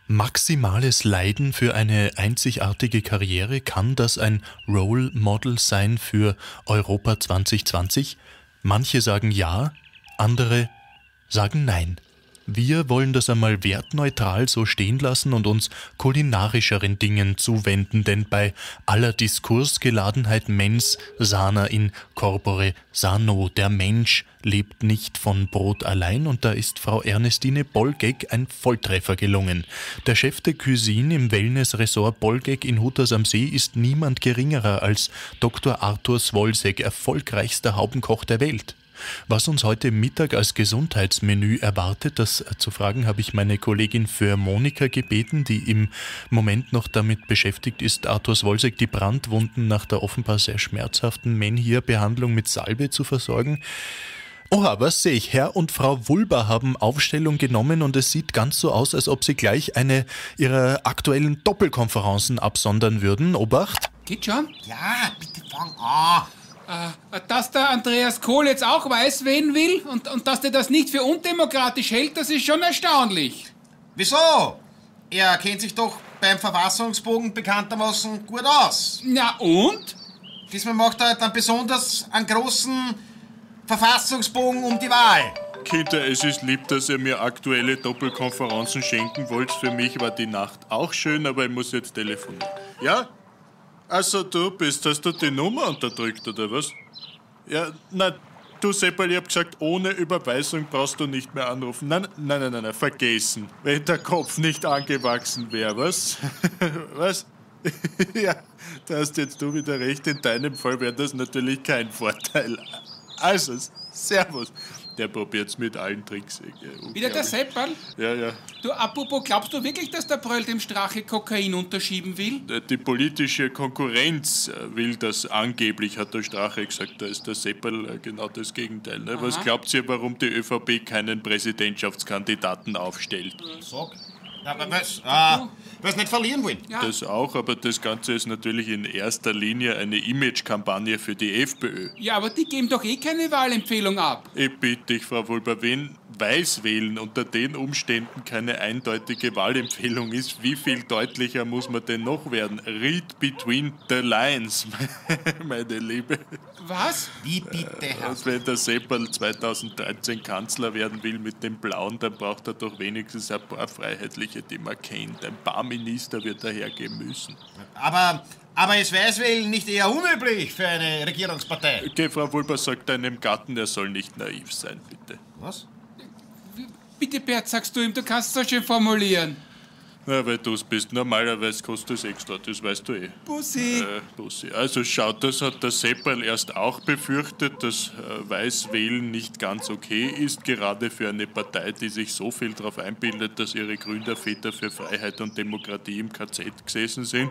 Maximales Leiden für eine einzigartige Karriere, kann das ein Role Model sein für Europa 2020? Manche sagen ja, andere sagen nein. Wir wollen das einmal wertneutral so stehen lassen und uns kulinarischeren Dingen zuwenden, denn bei aller Diskursgeladenheit mens sana in corpore sano. Der Mensch lebt nicht von Brot allein, und da ist Frau Ernestine Bolgegg ein Volltreffer gelungen. Der Chef de Cuisine im Wellness-Ressort Bolgegg in Hutters am See ist niemand geringerer als Dr. Artur Swolsek, erfolgreichster Haubenkoch der Welt. Was uns heute Mittag als Gesundheitsmenü erwartet, das zu fragen, habe ich meine Kollegin für Monika gebeten, die im Moment noch damit beschäftigt ist, Artur Swolsek die Brandwunden nach der offenbar sehr schmerzhaften Menhir-Behandlung mit Salbe zu versorgen. Oha, was sehe ich? Herr und Frau Wulber haben Aufstellung genommen und es sieht ganz so aus, als ob sie gleich eine ihrer aktuellen Doppelkonferenzen absondern würden. Obacht! Geht schon? Ja, bitte fang an. Dass der Andreas Kohl jetzt auch weiß wählen will und dass der das nicht für undemokratisch hält, das ist schon erstaunlich. Wieso? Er kennt sich doch beim Verfassungsbogen bekanntermaßen gut aus. Na und? Diesmal macht er dann besonders einen großen Verfassungsbogen um die Wahl. Kinder, es ist lieb, dass ihr mir aktuelle Doppelkonferenzen schenken wollt. Für mich war die Nacht auch schön, aber ich muss jetzt telefonieren. Ja? Also du hast du die Nummer unterdrückt, oder was? Ja, nein, du Seppel, ich hab gesagt, ohne Überweisung brauchst du nicht mehr anrufen. Nein, vergessen. Wenn der Kopf nicht angewachsen wäre, was? Was? Ja, da hast jetzt du wieder recht. In deinem Fall wäre das natürlich kein Vorteil. Also, servus. Der probiert's mit allen Tricks. Wieder der Seppal? Ja. Du, apropos, glaubst du wirklich, dass der Bröll dem Strache Kokain unterschieben will? Die politische Konkurrenz will das angeblich, hat der Strache gesagt. Da ist der Seppal genau das Gegenteil. Ne? Was glaubt ihr, warum die ÖVP keinen Präsidentschaftskandidaten aufstellt? Sag. Aber was nicht verlieren wollen. Ja. Das auch, aber das Ganze ist natürlich in erster Linie eine Imagekampagne für die FPÖ. Ja, aber die geben doch eh keine Wahlempfehlung ab. Ich bitte dich, Frau Wulber, wenn Weißwählen unter den Umständen keine eindeutige Wahlempfehlung ist, wie viel deutlicher muss man denn noch werden? Read between the lines, meine Liebe. Was? Wie bitte? Und wenn der Seppal 2013 Kanzler werden will mit dem Blauen, dann braucht er doch wenigstens ein paar Freiheitliche, die man kennt. Ein paar Minister wird er hergeben müssen. Aber ist Weißwählen nicht eher unüblich für eine Regierungspartei? Okay, Frau Wulber, sagt deinem Gatten, er soll nicht naiv sein, bitte. Was? Bitte, Bert, sagst du ihm, du kannst es so schön formulieren. Na, weil du es bist. Normalerweise kostet es extra, das weißt du eh. Bussi. Bussi. Also schaut, das hat der Seppal erst auch befürchtet, dass Weißwählen nicht ganz okay ist, gerade für eine Partei, die sich so viel darauf einbildet, dass ihre Gründerväter für Freiheit und Demokratie im KZ gesessen sind.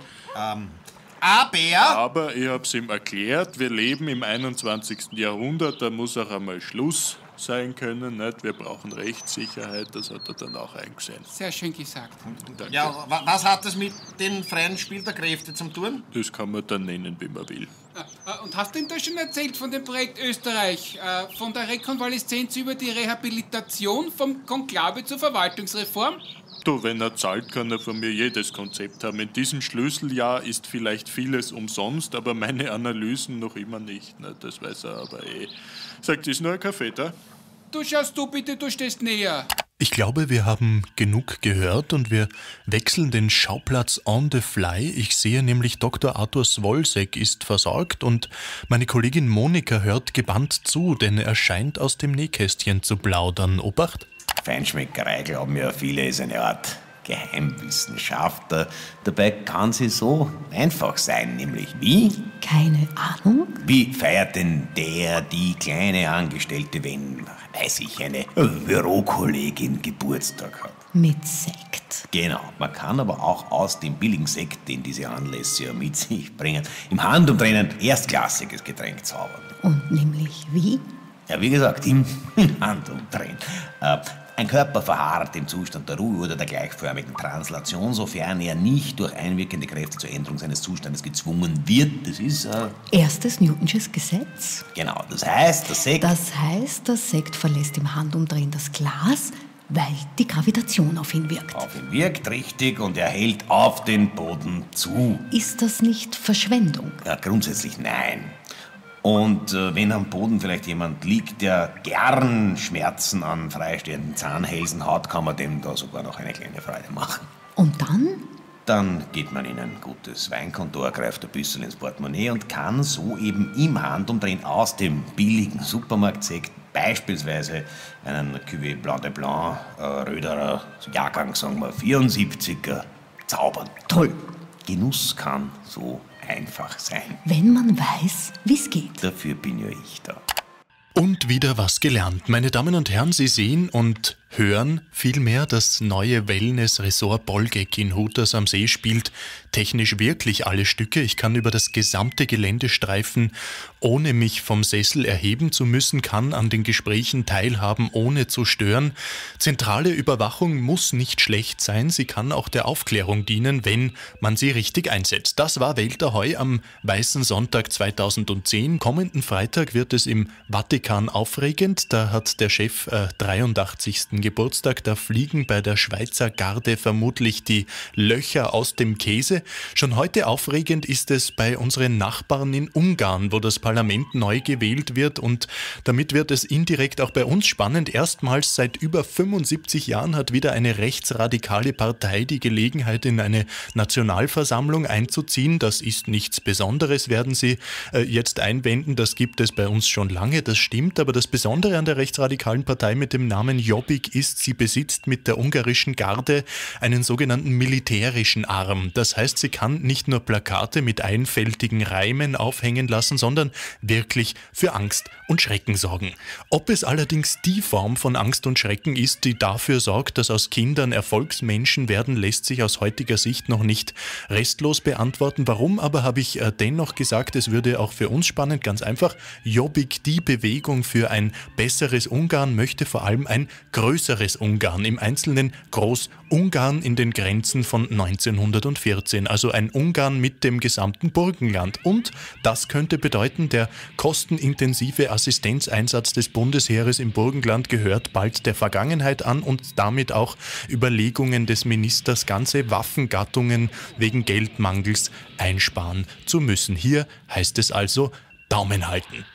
Aber ich hab's ihm erklärt, wir leben im 21. Jahrhundert, da muss auch einmal Schluss sein können, nicht? Wir brauchen Rechtssicherheit, das hat er dann auch eingesehen. Sehr schön gesagt. Danke. Ja, was hat das mit den freien Spiel der Kräfte zum tun? Das kann man dann nennen, wie man will. Und hast du ihm da schon erzählt von dem Projekt Österreich? Von der Rekonvaleszenz über die Rehabilitation, vom Konklave zur Verwaltungsreform? Du, wenn er zahlt, kann er von mir jedes Konzept haben. In diesem Schlüsseljahr ist vielleicht vieles umsonst, aber meine Analysen noch immer nicht. Ne? Das weiß er aber eh. Sagt, ist nur ein Kaffee da? Du schaust du bitte, du stehst näher. Ich glaube, wir haben genug gehört und wir wechseln den Schauplatz on the fly. Ich sehe nämlich, Dr. Artur Swolsek ist versorgt und meine Kollegin Monika hört gebannt zu, denn er scheint aus dem Nähkästchen zu plaudern. Obacht! Feinschmeckerei glauben ja viele, ist eine Art Geheimwissenschaft. Dabei kann sie so einfach sein, nämlich wie? Keine Ahnung. Wie feiert denn die kleine Angestellte, wenn, weiß ich, eine Bürokollegin Geburtstag hat? Mit Sekt. Genau, man kann aber auch aus dem billigen Sekt, den diese Anlässe ja mit sich bringen, im Handumdrehen ein erstklassiges Getränk zaubern. Und nämlich wie? Ja, wie gesagt, im Handumdrehen. Ein Körper verharrt im Zustand der Ruhe oder der gleichförmigen Translation, sofern er nicht durch einwirkende Kräfte zur Änderung seines Zustandes gezwungen wird. Das ist Erstes Newtonsches Gesetz. genau. Das heißt, der Sekt Das heißt, der Sekt verlässt im Handumdrehen das Glas Weil die Gravitation auf ihn wirkt. Auf ihn wirkt, richtig, und er hält auf den Boden zu. Ist das nicht Verschwendung? Ja, grundsätzlich nein. Und wenn am Boden vielleicht jemand liegt, der gern Schmerzen an freistehenden Zahnhälsen hat, kann man dem da sogar noch eine kleine Freude machen. Und dann? Dann geht man in ein gutes Weinkontor, greift ein bisschen ins Portemonnaie und kann so eben im Handumdrehen aus dem billigen Supermarktsekt beispielsweise einen Cuvée Blanc de Blanc, Röderer, Jahrgang, sagen wir, 74er, zaubern. Toll. Genuss kann so einfach sein. Wenn man weiß, wie's geht. Dafür bin ja ich da. Und wieder was gelernt. Meine Damen und Herren, Sie sehen und hören vielmehr, das neue Wellness-Resort Bolgek in Hutas am See spielt technisch wirklich alle Stücke. Ich kann über das gesamte Gelände streifen, ohne mich vom Sessel erheben zu müssen, kann an den Gesprächen teilhaben, ohne zu stören. Zentrale Überwachung muss nicht schlecht sein, sie kann auch der Aufklärung dienen, wenn man sie richtig einsetzt. Das war Welt Ahoi am Weißen Sonntag 2010. Kommenden Freitag wird es im Vatikan aufregend. Da hat der Chef 83. Geburtstag. Da fliegen bei der Schweizer Garde vermutlich die Löcher aus dem Käse. Schon heute aufregend ist es bei unseren Nachbarn in Ungarn, wo das Parlament neu gewählt wird, und damit wird es indirekt auch bei uns spannend. Erstmals seit über 75 Jahren hat wieder eine rechtsradikale Partei die Gelegenheit, in eine Nationalversammlung einzuziehen. Das ist nichts Besonderes, werden Sie jetzt einwenden. Das gibt es bei uns schon lange, das stimmt. Aber das Besondere an der rechtsradikalen Partei mit dem Namen Jobbik ist, sie besitzt mit der ungarischen Garde einen sogenannten militärischen Arm. Das heißt, sie kann nicht nur Plakate mit einfältigen Reimen aufhängen lassen, sondern wirklich für Angst und Schrecken sorgen. Ob es allerdings die Form von Angst und Schrecken ist, die dafür sorgt, dass aus Kindern Erfolgsmenschen werden, lässt sich aus heutiger Sicht noch nicht restlos beantworten. Warum aber habe ich dennoch gesagt, es würde auch für uns spannend, ganz einfach. Jobbik, die Bewegung für ein besseres Ungarn, möchte vor allem ein größeres Ungarn, im Einzelnen Groß-Ungarn in den Grenzen von 1914, also ein Ungarn mit dem gesamten Burgenland. Und das könnte bedeuten, der kostenintensive Assistenzeinsatz des Bundesheeres im Burgenland gehört bald der Vergangenheit an und damit auch Überlegungen des Ministers, ganze Waffengattungen wegen Geldmangels einsparen zu müssen. Hier heißt es also Daumen halten.